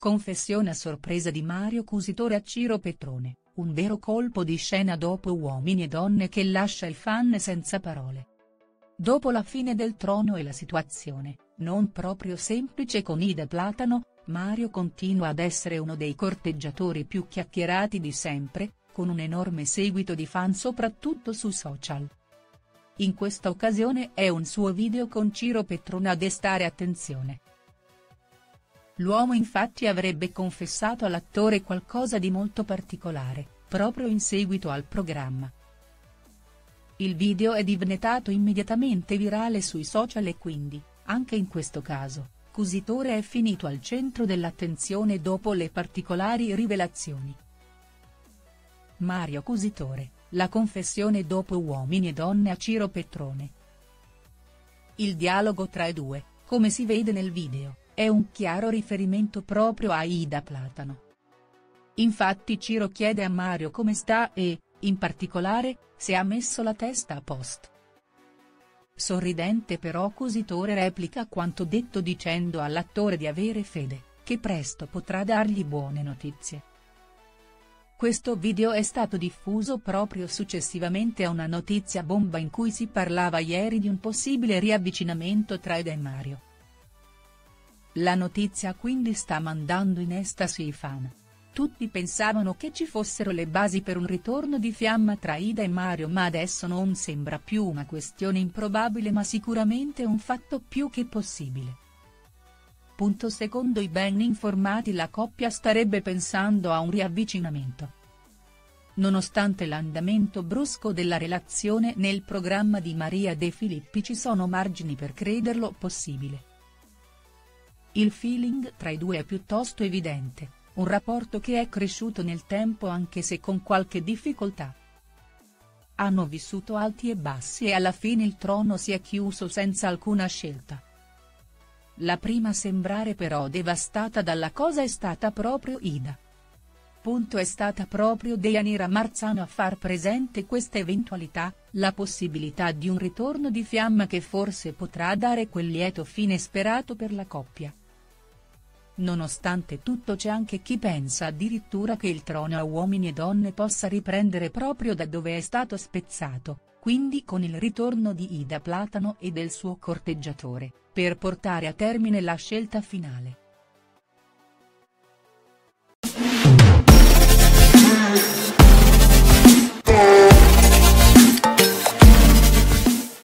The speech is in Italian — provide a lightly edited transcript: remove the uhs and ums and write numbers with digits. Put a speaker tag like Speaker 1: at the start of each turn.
Speaker 1: Confessione a sorpresa di Mario Cusitore a Ciro Petrone, un vero colpo di scena dopo Uomini e donne che lascia il fan senza parole. Dopo la fine del Trono e la situazione, non proprio semplice con Ida Platano, Mario continua ad essere uno dei corteggiatori più chiacchierati di sempre, con un enorme seguito di fan soprattutto su social. In questa occasione è un suo video con Ciro Petrone a destare attenzione. L'uomo infatti avrebbe confessato all'attore qualcosa di molto particolare, proprio in seguito al programma. Il video è diventato immediatamente virale sui social e quindi, anche in questo caso, Cusitore è finito al centro dell'attenzione dopo le particolari rivelazioni. Mario Cusitore, la confessione dopo Uomini e donne a Ciro Petrone. Il dialogo tra i due, come si vede nel video, è un chiaro riferimento proprio a Ida Platano. Infatti Ciro chiede a Mario come sta e, in particolare, se ha messo la testa a posto. Sorridente però Cusitore replica quanto detto dicendo all'attore di avere fede, che presto potrà dargli buone notizie. Questo video è stato diffuso proprio successivamente a una notizia bomba in cui si parlava ieri di un possibile riavvicinamento tra Ida e Mario. La notizia quindi sta mandando in estasi i fan. Tutti pensavano che ci fossero le basi per un ritorno di fiamma tra Ida e Mario, ma adesso non sembra più una questione improbabile ma sicuramente un fatto più che possibile. Secondo i ben informati la coppia starebbe pensando a un riavvicinamento. Nonostante l'andamento brusco della relazione nel programma di Maria De Filippi ci sono margini per crederlo possibile. Il feeling tra i due è piuttosto evidente, un rapporto che è cresciuto nel tempo anche se con qualche difficoltà. Hanno vissuto alti e bassi e alla fine il Trono si è chiuso senza alcuna scelta. La prima a sembrare però devastata dalla cosa è stata proprio Ida. È stata proprio Deianira Marzano a far presente questa eventualità, la possibilità di un ritorno di fiamma che forse potrà dare quel lieto fine sperato per la coppia. Nonostante tutto c'è anche chi pensa addirittura che il Trono a Uomini e donne possa riprendere proprio da dove è stato spezzato, quindi con il ritorno di Ida Platano e del suo corteggiatore, per portare a termine la scelta finale.